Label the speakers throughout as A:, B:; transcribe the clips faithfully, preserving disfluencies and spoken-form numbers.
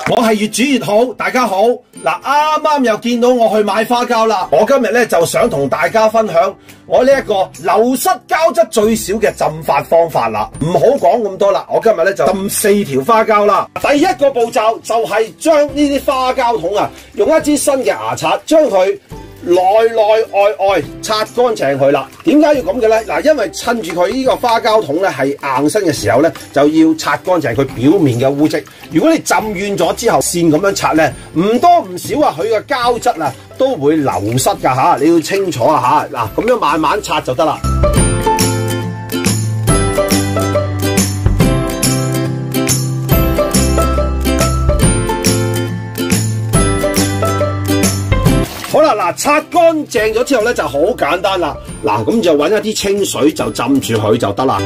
A: 我係越煮越好，大家好。嗱，啱啱又見到我去買花膠啦。我今日咧就想同大家分享我呢一個流失膠質最少嘅浸發方法啦。唔好講咁多啦，我今日咧就浸四條花膠啦。第一個步驟就係將呢啲花膠桶啊，用一支新嘅牙刷將佢內內外外擦乾淨佢啦。點解要咁嘅咧？嗱，因為趁住佢呢個花膠桶咧係硬身嘅時候咧，就要擦乾淨佢表面嘅污漬。如果你浸軟咗之後，線咁樣擦咧，唔多唔少啊，佢嘅膠質啊都會流失㗎嚇。你要清楚啊嚇。嗱，咁樣慢慢擦就得啦。好啦，嗱，擦乾淨咗之後咧就好簡單啦。嗱，咁就揾一啲清水就浸住佢就得啦。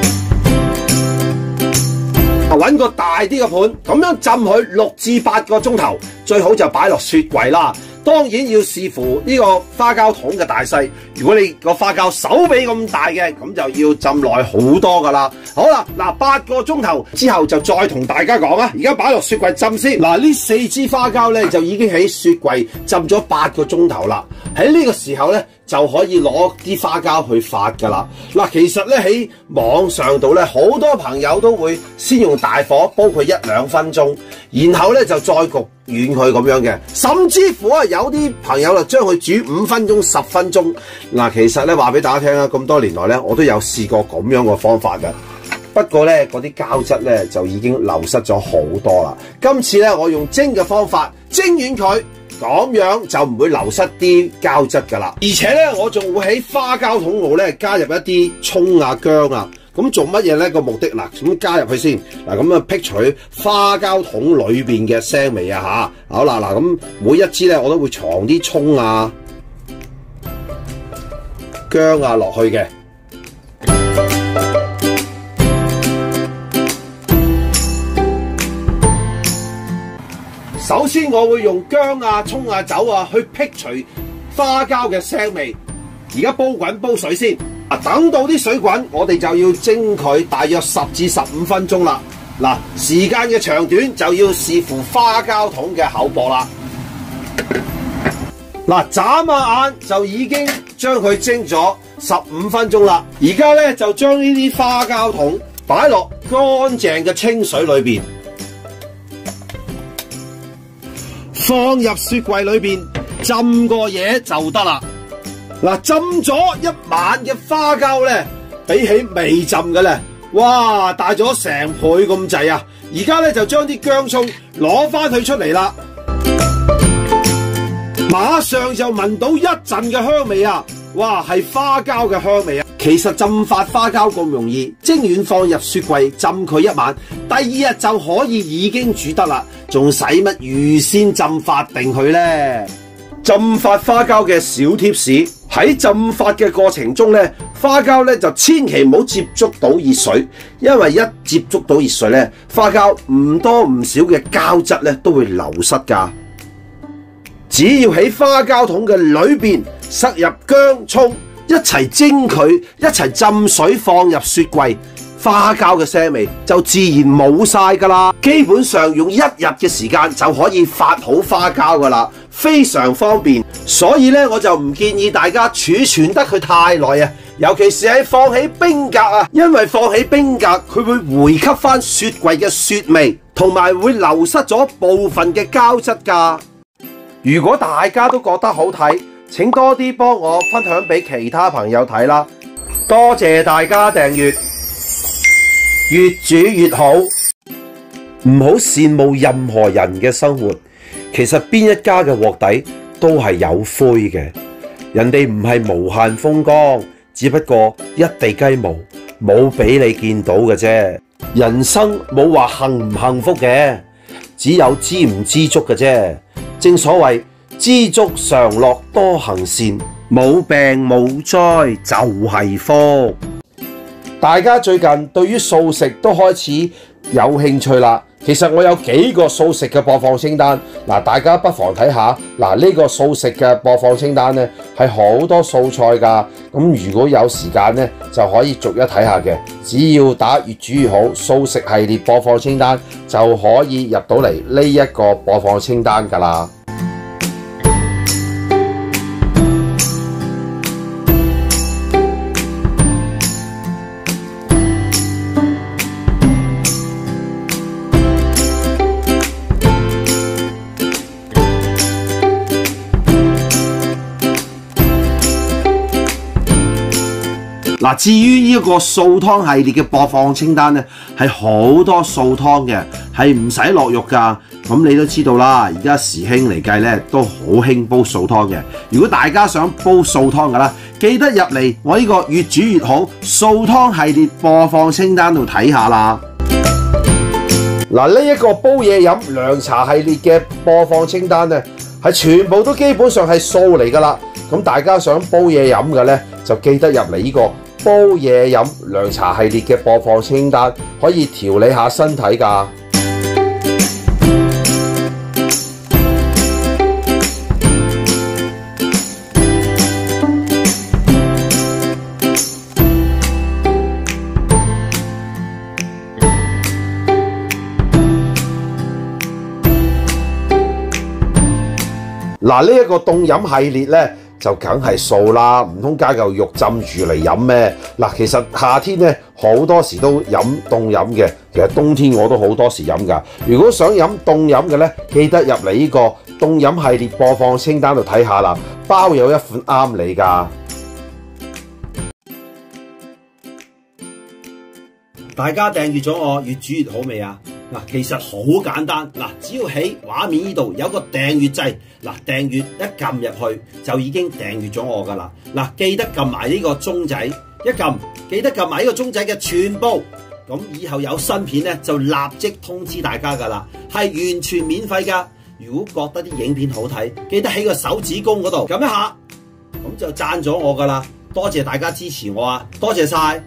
A: 揾個大啲嘅盤，咁樣浸佢六至八個鐘頭，最好就擺落雪櫃啦。當然要視乎呢個花膠桶嘅大細。如果你個花膠手臂咁大嘅，咁就要浸耐好多噶啦。好啦，嗱，八個鐘頭之後就再同大家講啊。而家擺落雪櫃浸先。嗱，呢四支花膠咧就已經喺雪櫃浸咗八個鐘頭啦。喺呢個時候咧就可以攞啲花膠去發噶啦。嗱，其實咧喺網上度咧好多朋友都會先用大火煲佢一兩分鐘，然後咧就再焗軟佢咁樣嘅，甚至乎啊有啲朋友就將佢煮五分鐘、十分鐘。嗱，其實咧話俾大家聽啊，咁多年來咧我都有試過咁樣嘅方法嘅，不過咧嗰啲膠質咧就已經流失咗好多啦。今次咧我用蒸嘅方法蒸軟佢，咁樣就唔會流失啲膠質噶啦。而且咧我仲會喺花膠桶度咧加入一啲蔥啊、薑啊。咁做乜嘢咧？個目的嗱，咁加入去先嗱，咁啊辟除花膠桶裏邊嘅腥味啊嚇。好啦，嗱，咁每一支咧我都會藏啲蔥啊、薑啊落去嘅。首先我會用薑啊、蔥啊、酒啊去辟除花膠嘅腥味。而家煲滾煲水先。等到啲水滾，我哋就要蒸佢大約十至十五分鐘啦。嗱，時間嘅長短就要視乎花膠桶嘅厚薄啦。嗱，眨下眼就已經將佢蒸咗十五分鐘啦。而家咧就將呢啲花膠桶擺落乾淨嘅清水裏邊，放入雪櫃裏邊浸過夜就得啦。嗱，浸咗一晚嘅花膠咧，比起未浸嘅咧，哇，大咗成倍咁滯啊！而家咧就將啲薑蔥攞翻佢出嚟啦，馬上就聞到一陣嘅香味啊！哇，係花膠嘅香味啊！其實浸發花膠咁容易，蒸軟放入雪櫃浸佢一晚，第二日就可以已經煮得啦，仲使乜預先浸發定佢咧？浸發花膠嘅小貼士，喺浸發嘅過程中咧，花膠咧就千祈唔好接觸到熱水，因為一接觸到熱水咧，花膠唔多唔少嘅膠質咧都會流失㗎。只要喺花膠桶嘅裏邊塞入薑蔥，一齊蒸佢，一齊浸水放入雪櫃，花膠嘅腥味就自然冇晒㗎啦。基本上用一日嘅時間就可以發好花膠㗎啦，非常方便。所以咧，我就唔建議大家儲存得佢太耐啊，尤其是喺放喺冰格啊，因為放喺冰格佢會回吸翻雪櫃嘅雪味，同埋會流失咗部分嘅膠質㗎。如果大家都覺得好睇，請多啲幫我分享俾其他朋友睇啦。多謝大家訂閱，越煮越好。唔好羨慕任何人嘅生活，其實邊一家嘅鑊底都係有灰嘅。人哋唔係無限風光，只不過一地雞毛冇俾你見到嘅啫。人生冇話幸唔幸福嘅，只有知唔知足嘅啫。正所謂知足常樂多行善，冇病冇災就係福。大家最近對於素食都開始有興趣啦， 其實我有幾個素食嘅播放清單，嗱，大家不妨睇下。嗱，呢個素食嘅播放清單呢，係好多素菜㗎。咁如果有時間呢，就可以逐一睇下嘅。只要打越煮越好素食系列播放清單，就可以入到嚟呢一個播放清單㗎啦。嗱，至於呢一個素湯系列嘅播放清單呢，係好多素湯嘅，係唔使落肉㗎。咁你都知道啦，而家時興嚟計呢，都好興煲素湯嘅。如果大家想煲素湯㗎啦，記得入嚟我呢個越煮越好素湯系列播放清單度睇下啦。嗱，呢一個煲嘢飲涼茶系列嘅播放清單呢，係全部都基本上係素嚟㗎啦。咁大家想煲嘢飲嘅呢，就記得入嚟呢個煲嘢飲涼茶系列嘅播放清單，可以調理下身體㗎。嗱，呢一個凍飲系列呢，就梗係素啦，唔通加嚿肉浸住嚟飲咩？嗱，其實夏天咧好多時都飲凍飲嘅，其實冬天我都好多時飲㗎。如果想飲凍飲嘅咧，記得入嚟呢個凍飲系列播放清單度睇下啦，包有一款啱你㗎。大家訂閱咗我越煮越好未啊？嗱，其實好簡單，嗱，只要喺畫面呢度有個訂閱掣，嗱，訂閱一撳入去就已經訂閱咗我噶啦，嗱，記得撳埋呢個鐘仔，一撳記得撳埋呢個鐘仔嘅全部，咁以後有新片咧就立即通知大家噶啦，係完全免費噶。如果覺得啲影片好睇，記得喺個手指公嗰度撳一下，咁就讚咗我噶啦，多謝大家支持我啊，多謝晒。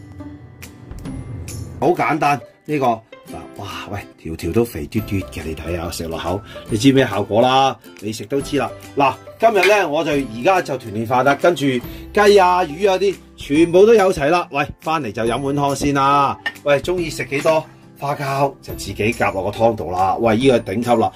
A: 好簡單呢個。哇喂，條條都肥嘟嘟嘅，你睇下食落口，你知咩效果啦？你食都知啦。嗱，今日咧我就而家就團年飯啦，跟住雞啊、魚啊啲全部都有齊啦。喂，翻嚟就飲碗湯先啦。喂，中意食幾多花膠就自己夾落個湯度啦。喂，呢個頂級啦。